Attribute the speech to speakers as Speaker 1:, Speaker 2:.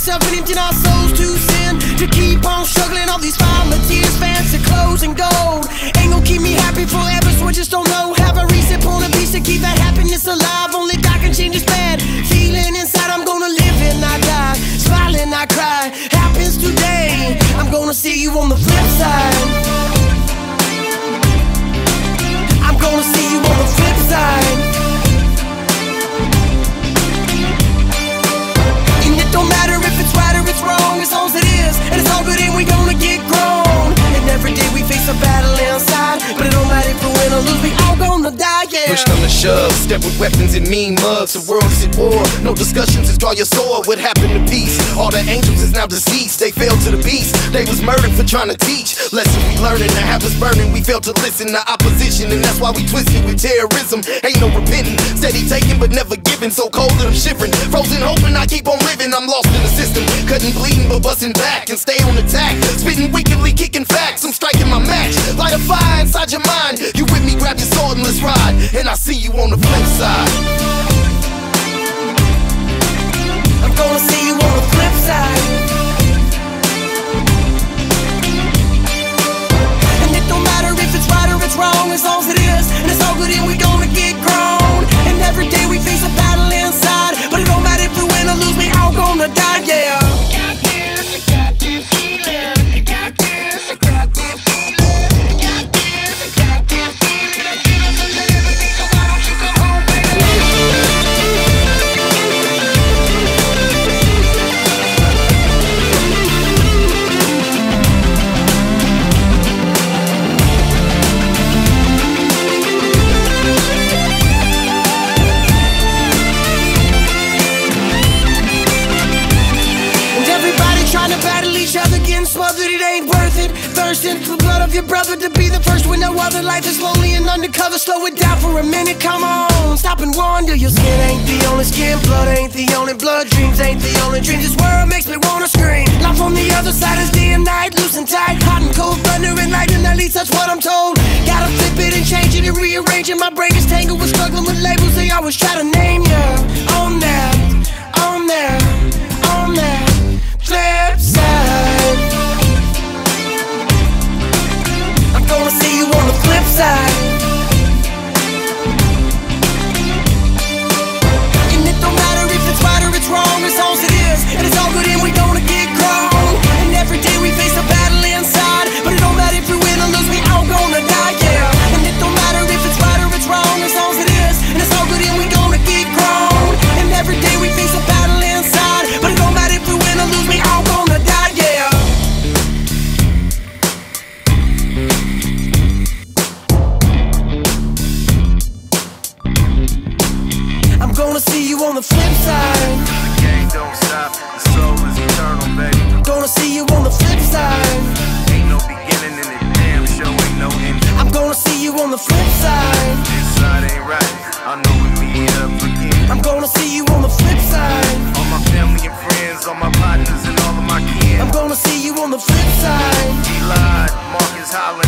Speaker 1: ourselves and emptying our souls to sin, to keep on struggling, all these final tears, fancy clothes and gold ain't gonna keep me happy forever, so I just don't know. Have a reset on a piece to keep that happiness alive. Only God can change this bad feeling inside. I'm gonna live and not die, smile and not cry. Happens today, I'm gonna see you on the flip side. I'm gonna see you on the flip side. And it don't matter if it's right or it's wrong, as long as it is, and it's all good and we gonna get grown. And every day we face a battle inside, but it don't matter if we win or lose, we all gonna die, yeah.
Speaker 2: Push them to shove, step with weapons and mean mugs. The world is at war, no discussions, just draw your sword. What happened to peace? All the angels is now deceased, they fell to the beast. They was murdered for trying to teach. Lessons we learning, to have us burning. We failed to listen to opposition, and that's why we twisted with terrorism. Ain't no repenting, steady taking but never giving. So cold that I'm shivering, frozen hoping I keep on living. I'm lost in the system, cutting, bleeding but busting back and stay on attack. Spitting wickedly, kicking facts, I'm striking my match. Light a fire inside your mind. You with me, grab your sword and let's ride. And I see you on the flip side.
Speaker 1: I'm gonna see you on the flip side. And it don't matter if it's right or it's wrong, as long as it is, and it's all good and we gonna get grown. And every day we face a battle inside, but it don't matter if we win or lose, we all gonna die, yeah. Smothered, it ain't worth it. Thirsting for blood of your brother, to be the first when no other. Life is lonely and undercover. Slow it down for a minute, come on. Stop and wonder. Your skin ain't the only skin, blood ain't the only blood, dreams ain't the only dreams. This world makes me wanna scream. Life on the other side is day and night, loose and tight, hot and cold, thunder and lightning. At least that's what I'm told. Gotta flip it and change it and rearrange it. My brain is tangled with struggling with labels. They always try to name you. On that, on that, on that flip side. I'm gonna see you on the flip side. And it don't matter if it's right or it's wrong, as long as it is, and it's all good and we gonna get grown. And every day we face a battle inside, but it don't matter if we win or lose, we all gonna die, yeah. And it don't matter if it's right or it's wrong, as long as it is, and it's all good and we gonna get grown. And every day we face a battle inside, but it don't matter if we win or lose, we all gonna die, yeah. I'm gonna see you on the flip side.
Speaker 3: The game don't stop, the soul is eternal, baby.
Speaker 1: Gonna see you on the flip side.
Speaker 3: Ain't no beginning and it damn sure ain't no end.
Speaker 1: I'm gonna see you on the flip side.
Speaker 3: This side ain't right, I know we meet up again.
Speaker 1: I'm gonna see you on the flip side.
Speaker 3: All my family and friends, all my partners and all of my kin.
Speaker 1: I'm gonna see you on the flip side.
Speaker 3: G-Lied, Marcus Holland.